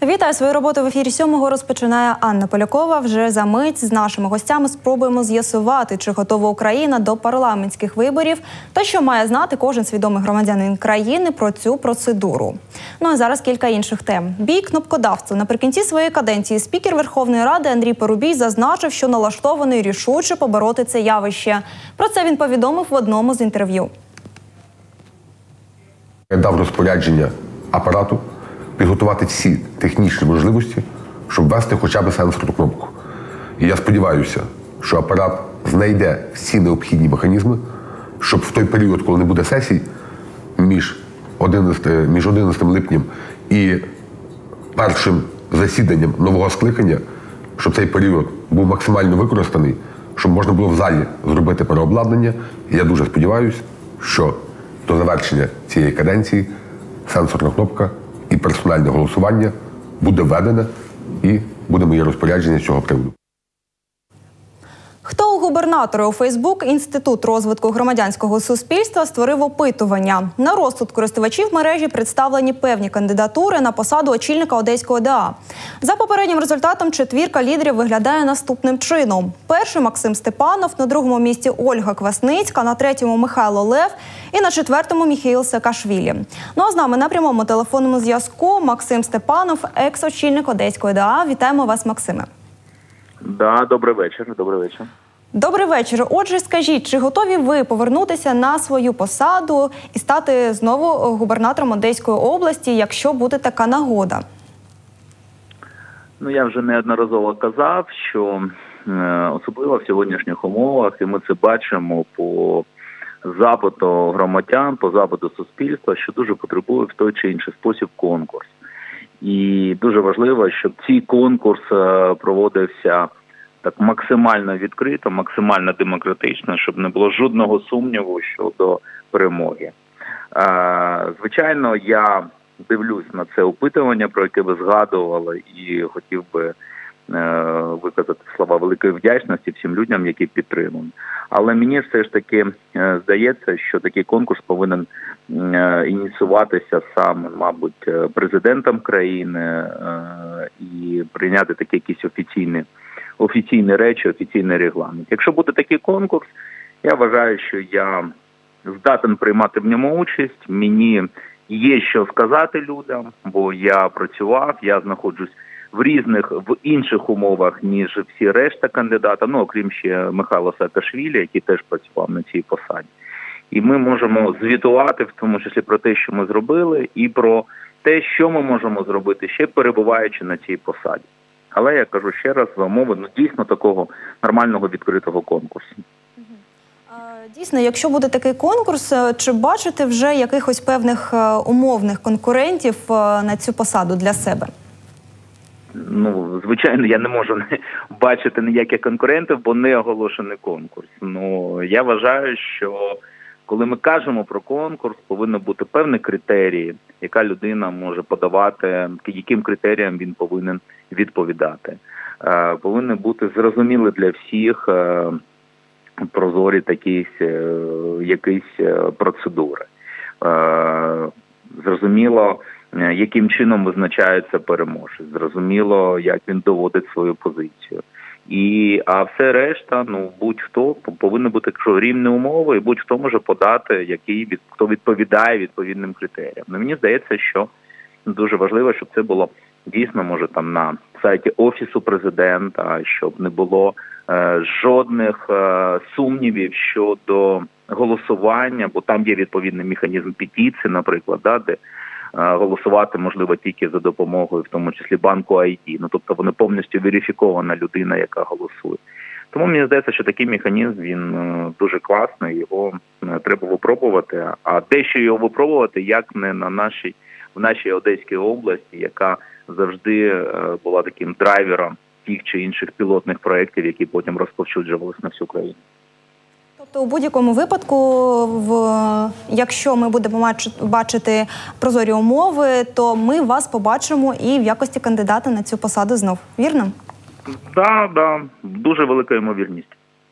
Вітаю! Свою роботу в ефірі 7-го розпочинає Анна Полякова. Вже за мить з нашими гостями спробуємо з'ясувати, чи готова Україна до парламентських виборів та що має знати кожен свідомий громадянин країни про цю процедуру. Ну а зараз кілька інших тем. Бій кнопкодавців. Наприкінці своєї каденції спікер Верховної Ради Андрій Парубій зазначив, що налаштований рішуче побороти це явище. Про це він повідомив в одному з інтерв'ю. Я дав розпорядження апарату підготувати всі технічні можливості, щоб ввести хоча б сенсорну кнопку. І я сподіваюся, що апарат знайде всі необхідні механізми, щоб в той період, коли не буде сесій, між 11 липнем і першим засіданням нового скликання, щоб цей період був максимально використаний, щоб можна було в залі зробити переобладнання. І я дуже сподіваюся, що до завершення цієї каденції сенсорна кнопка і персональне голосування буде введене, і буде моє розпорядження з цього приводу. Хто у губернатора у Фейсбук Інститут розвитку громадянського суспільства створив опитування. На розсуд користувачів мережі представлені певні кандидатури на посаду очільника Одеської ОДА. За попереднім результатом четвірка лідерів виглядає наступним чином. Перший – Максим Степанов, на другому місці – Ольга Квасницька, на третьому – Михайло Лев і на четвертому – Міхеїл Саакашвілі. Ну а з нами на прямому телефонному зв'язку Максим Степанов, екс-очільник Одеської ОДА. Вітаємо вас, Максиме. Да, добрий вечір. Добрий вечір. Добрий вечір. Отже, скажіть, чи готові ви повернутися на свою посаду і стати знову губернатором Одеської області, якщо буде така нагода? Ну, я вже неодноразово казав, що особливо в сьогоднішніх умовах, і ми це бачимо по запиту громадян, по запиту суспільства, що дуже потребує в той чи інший спосіб конкурс. І дуже важливо, щоб цей конкурс проводився так максимально відкрито, максимально демократично, щоб не було жодного сумніву щодо перемоги. Звичайно, я дивлюсь на це опитування, про яке ви згадували, і хотів би виказати слова великої вдячності всім людям, які підтримують. Але мені все ж таки здається, що такий конкурс повинен ініціюватися саме, мабуть, президентом країни і прийняти такі якісь офіційні речі, офіційний регламент. Якщо буде такий конкурс, я вважаю, що я здатен приймати в ньому участь. Мені є що сказати людям, бо я працював, я знаходжусь в інших умовах, ніж всі решта кандидата, ну, окрім ще Михайла Саакашвілі, який теж працював на цій посаді. І ми можемо звітувати, в тому числі про те, що ми зробили, і про те, що ми можемо зробити, ще перебуваючи на цій посаді. Але я кажу ще раз, за умови дійсно такого нормального відкритого конкурсу. Дійсно, якщо буде такий конкурс, чи бачите вже якихось певних умовних конкурентів на цю посаду для себе? Ну, звичайно, я не можу бачити ніяких конкурентів, бо не оголошений конкурс. Ну, я вважаю, що коли ми кажемо про конкурс, повинні бути певні критерії, яка людина може подавати, яким критеріям він повинен відповідати. Повинні бути зрозуміли для всіх прозорі якісь процедури. Зрозуміло, яким чином визначається переможець, зрозуміло, як він доводить свою позицію. А все решта, будь-хто повинні бути рівні умови, і будь-хто може подати, хто відповідає відповідним критеріям. Мені здається, що дуже важливо, щоб це було дійсно, може, там на сайті Офісу Президента, щоб не було жодних сумнівів щодо голосування, бо там є відповідний механізм петиції, наприклад, де голосувати можливо тільки за допомогою, в тому числі банку ID. Тобто вони повністю верифікована людина, яка голосує. Тому мені здається, що такий механізм, він дуже класний, його треба випробувати. А дещо його випробувати, як не в нашій Одеській області, яка завжди була таким драйвером тих чи інших пілотних проєктів, які потім розповсюджувалися на всю країну. Тобто у будь-якому випадку, якщо ми будемо бачити прозорі умови, то ми вас побачимо і в якості кандидата на цю посаду знов. Вірно? Так, дуже велика ймовірність.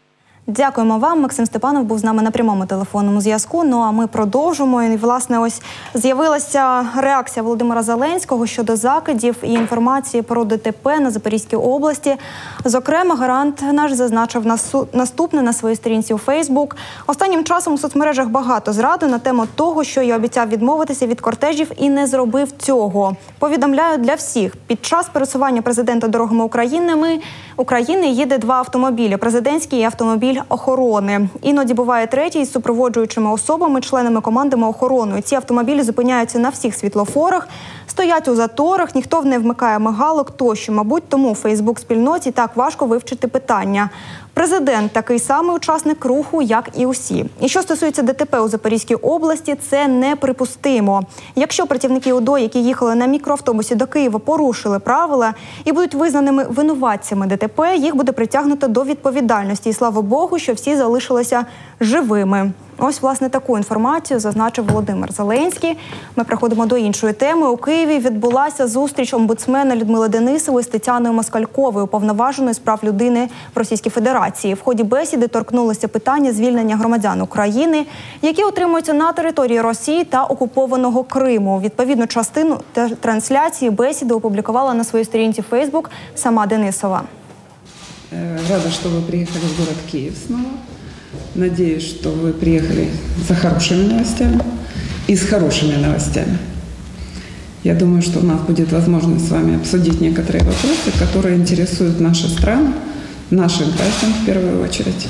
Дякуємо вам. Максим Степанов був з нами на прямому телефонному зв'язку. Ну а ми продовжимо. І, власне, ось з'явилася реакція Володимира Зеленського щодо закидів і інформації про ДТП на Запорізькій області. Зокрема, гарант наш зазначив наступне на своїй сторінці у Фейсбук. Останнім часом у соцмережах багато зради на тему того, що я обіцяв відмовитися від кортежів і не зробив цього. Повідомляю для всіх. Під час пересування президента дорогами України їде два автомобілі – президентський і автомобіль охорони. Іноді буває третій із супроводжуючими особами, членами командами охорони. Ці автомобілі зупиняються на всіх світлофорах, стоять у заторах, ніхто не вмикає мигалок тощо. Мабуть, тому у Фейсбук-спільноті так важко вивчити питання. Президент – такий самий учасник руху, як і усі. І що стосується ДТП у Запорізькій області, це неприпустимо. Якщо працівники УДО, які їхали на мікроавтобусі до Києва, порушили правила і будуть визнаними винуватцями ДТП, їх буде притягнуто до відповідальності. І слава Богу, що всі залишилися живими. Ось, власне, таку інформацію зазначив Володимир Зеленський. Ми переходимо до іншої теми. У Києві відбулася зустріч омбудсмена Людмили Денисової з Тетяною Москальковою, уповноваженою з прав людини в Російській Федерації. В ході бесіди торкнулося питання звільнення громадян України, які утримуються на території Росії та окупованого Криму. Відповідну частину трансляції бесіди опублікувала на своїй сторінці Фейсбук сама Денисова. Рада, что вы приехали в город Киев снова. Надеюсь, что вы приехали за хорошими новостями и с хорошими новостями. Я думаю, что у нас будет возможность с вами обсудить некоторые вопросы, которые интересуют наши страны, наших граждан в первую очередь.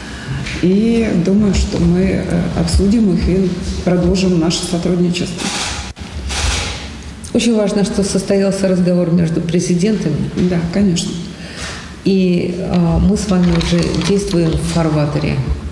И думаю, что мы обсудим их и продолжим наше сотрудничество. Очень важно, что состоялся разговор между президентами. Да, конечно. И мы с вами уже действуем в фарватере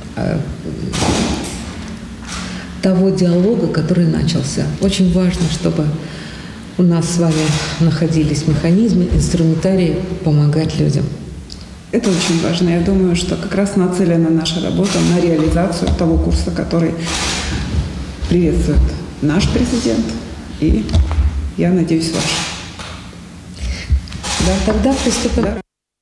того диалога, который начался. Очень важно, чтобы у нас с вами находились механизмы, инструментарии помогать людям. Это очень важно. Я думаю, что как раз нацелена наша работа на реализацию того курса, который приветствует наш президент и, я надеюсь, ваш. Да, тогда приступим. Да.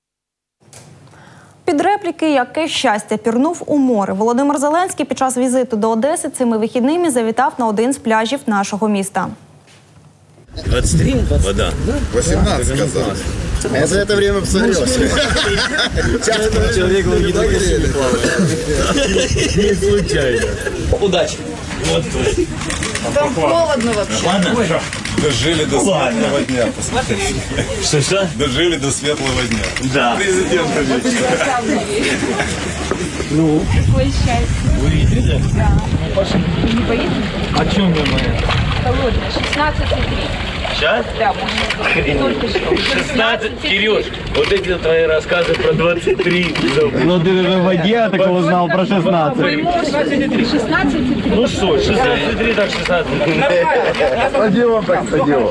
Під репліки «Яке щастя» пірнув у море. Володимир Зеленський під час візиту до Одеси цими вихідними завітав на один з пляжів нашого міста. 23 вода? 18 сказал. А я за это время посмотрелся. Человек в единороссе не плавает. Не случайно. Удачи. Вот тут. Там холодно вообще. Ладно? Дожили до светлого дня. Посмотрите. Что? Дожили до светлого дня. Да. Президента вечера. Ну? Какое счастье. Вы видели? Да. Ну, пошли. Не поедем? О чем мы? Холодно. 16,3. Сейчас? Да, только что. 16. Кирюш, вот эти твои рассказы про 23. Ну ты же в воде такого знал про 16. 16,3. Ну что, 16,3 так 16. Стадион так стадион.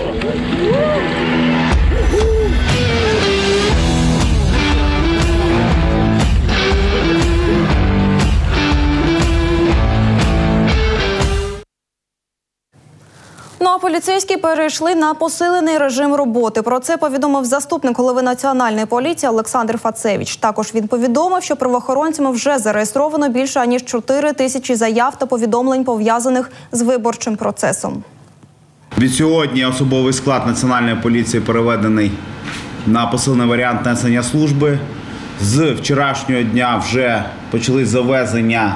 Ну а поліцейські перейшли на посилений режим роботи. Про це повідомив заступник голови Національної поліції Олександр Фацевич. Також він повідомив, що правоохоронцями вже зареєстровано більше ніж 4 тисячі заяв та повідомлень, пов'язаних з виборчим процесом. Відсьогодні особовий склад Національної поліції переведений на посилений варіант несення служби. З вчорашнього дня вже почали завезення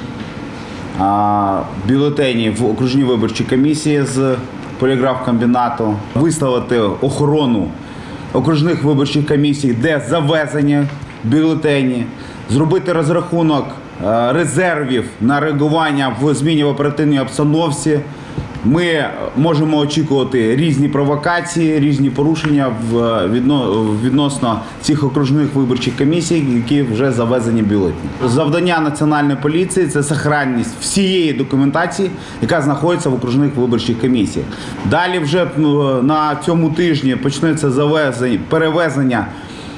бюлетенів в окружні виборчі комісії з поліграф-комбінату, виставити охорону окружних виборчих комісій, де завезені бюлетені, зробити розрахунок резервів на реагування в зміні в оперативній обстановці. Ми можемо очікувати різні провокації, різні порушення відносно цих окружних виборчих комісій, які вже завезені бюлетені. Завдання Національної поліції – це сохранність всієї документації, яка знаходиться в окружних виборчих комісіях. Далі вже на цьому тижні почнеться перевезення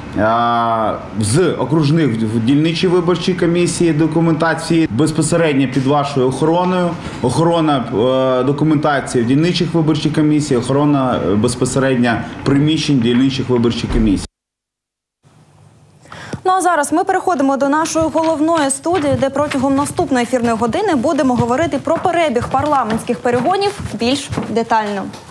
з окружних в дільничі виборчі комісії документації безпосередньо під вашою охороною, охорона документації в дільничих виборчих комісій, охорона безпосередньо приміщень дільничих виборчих комісій. Ну а зараз ми переходимо до нашої головної студії, де протягом наступної ефірної години будемо говорити про перебіг парламентських перегонів більш детально.